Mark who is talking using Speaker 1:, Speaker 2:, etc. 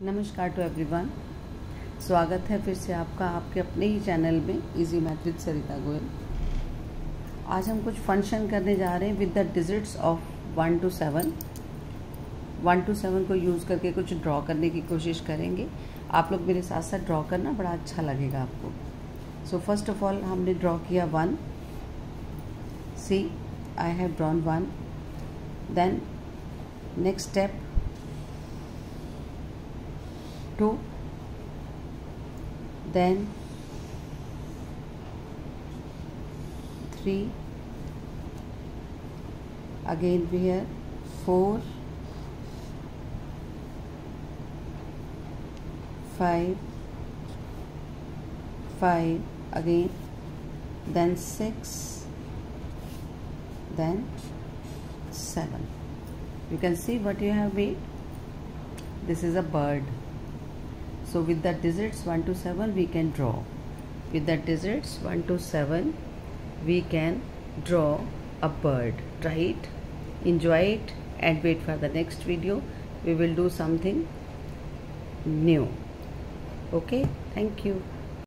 Speaker 1: नमस्कार to everyone. स्वागत है फिर से आपका आपके अपने ही चैनल में easy math with Sarita Goyal. आज हम कुछ फंक्शन करने जा रहे हैं with the digits of 1 to 7। 1 to 7 को यूज़ करके कुछ ड्रॉ करने की कोशिश करेंगे। आप लोग मेरे साथ साथ ड्रॉ करना, बड़ा अच्छा लगेगा आपको। सो फर्स्ट ऑफ ऑल हमने ड्रॉ किया 1। See I have drawn 1। Then next step 2, then 3, again here 4, 5 again, then 6, then 7. You can see what you have made. This is a bird. So with the digits 1 to 7 we can draw. With the digits 1 to 7 we can draw a bird. Try it, enjoy it and wait for the next video. We will do something new. Okay, thank you.